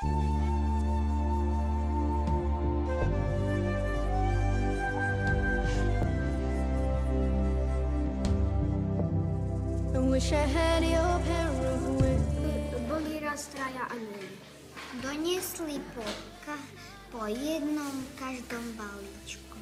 Boli raz traja anieli. Doniesli po jednom každom balíčku.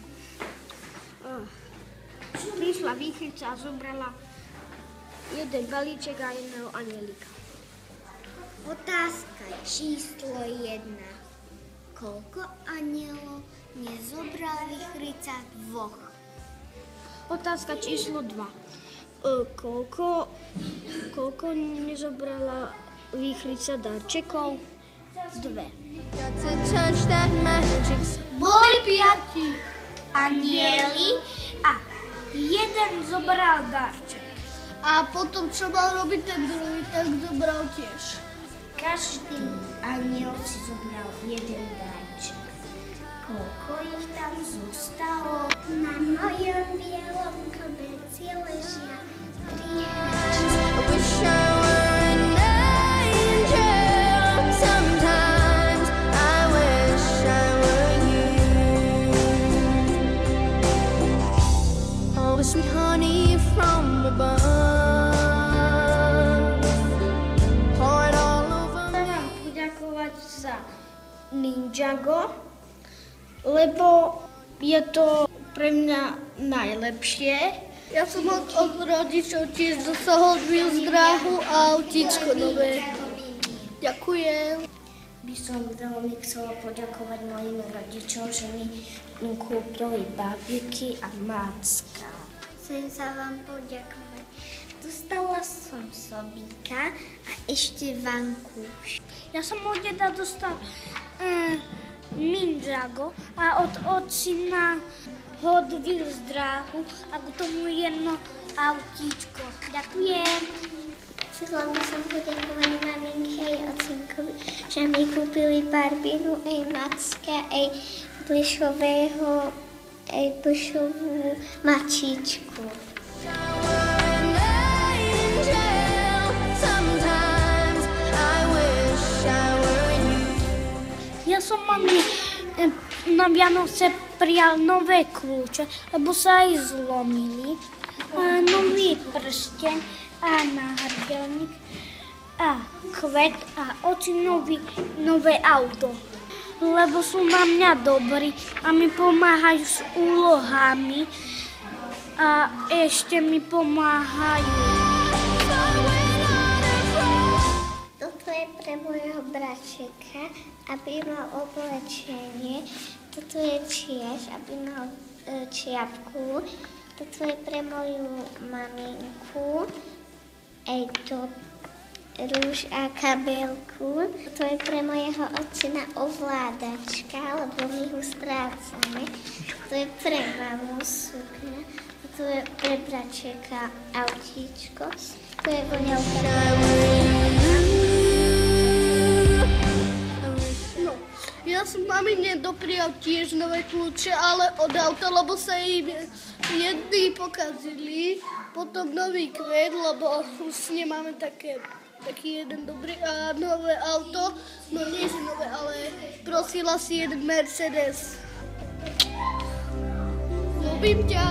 Prišla výchrica a zobrala jeden balíček a jedného anielika. Otázka číslo 1. Koľko anielov nezobral výchrica dvoch? Otázka číslo 2. Koľko nezobrala výchrica darčekov? 2. Boli 5 anieli a jeden zobral darček. A potom, čo mal robiť ten druhý, tak zobral tiež. Každý aniel si zobral jeden darček. Koľko ich tam zostalo? Na mojom bielom koberci ležia 3 hračky. Sweet honey from above. Pour it all over me. Chcem vám poďakovať za Ninjago, lebo je to pre mňa najlepšie. Ja som od rodičov tiež dosahol dráhu a autíčko nové. Ďakujem. By som veľmi chcela poďakovať mojim rodičom, že mi kúpili bábiky a macka. Chcem sa vám poďakovať. Dostala som sobíka a ešte vankúš. Ja som od deda dostal Ninjago a od ocina Hot Wheels dráhu a k tomu jedno autíčko. Ďakujem. Chcela by som poďakovať maminke aj ocinkovi, že mi kúpili barbinu, aj macka, aj plišovú mačičku. Ja som mami na Vianoce prijal nové kľúče, lebo sa aj zlomili. A nový prsteň a náhrdelník a kvet a nové auto. Lebo sú na mňa dobrí a mi pomáhajú s úlohami a ešte mi pomáhajú. Toto je pre môjho bračeka, aby mal oblečenie. Toto je tiež, aby mal čiapku. Toto je pre moju maminku. Aj to rúž a kabelku. To je pre mojeho otcina ovládačka, lebo my ho strácame. To je pre mamu sukňa. To je pre bračeka autíčko. To je voňavka. No, ja som mamine doprial tiež nové kľúče, ale od auta, lebo sa im jedný pokazili. Potom nový kvet, lebo už nemáme taký jeden dobrý a nové auto, no nie že nové, ale prosila si jeden Mercedes. Ľubím ťa.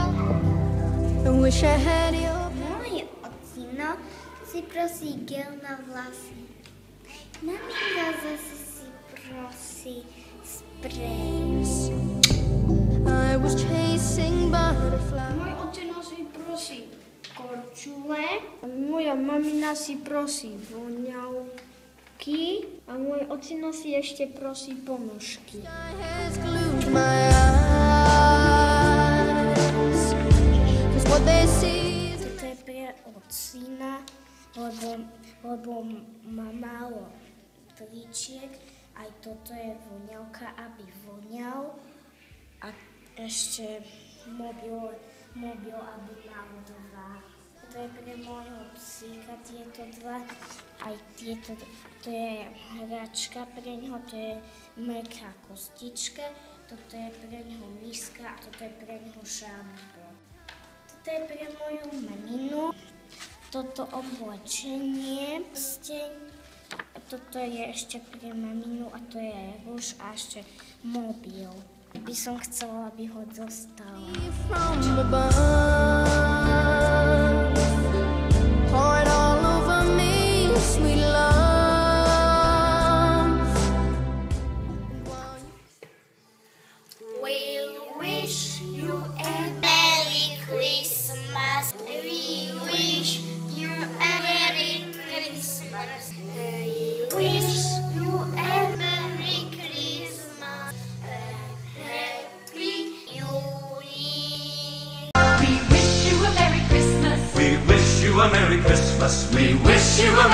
Môj ocino si prosí gel na vlasy. Maminka zase si prosí sprej. I was chasing butterflies. Môj ocino si prosí korčule, moja mamina si prosí voňavky a môj ocino si ešte prosí ponožky. Has glued my eyes. 'Cause what they see is Toto je pre ocina, lebo má málo tričiek, aj toto je voňavka, aby voňal a ešte mobil, aby mal 2. To je pre môjho psíka tieto 2, aj tieto, to je hračka pre ňoho, to je mäkká kostička, toto je pre ňoho miska a toto je pre ňoho šampón. Toto je pre moju maminu, toto oblečenie, prsteň, toto je ešte pre maminu a to je rúž a ešte mobil. By som chcela, aby ho dostala. From above, pour it all over me, sweet love. We wish you a Merry Christmas. We wish you a Merry Christmas. We wish you a Merry Christmas. Happy New We wish you a Merry Christmas. We wish you a Merry Christmas. We wish you a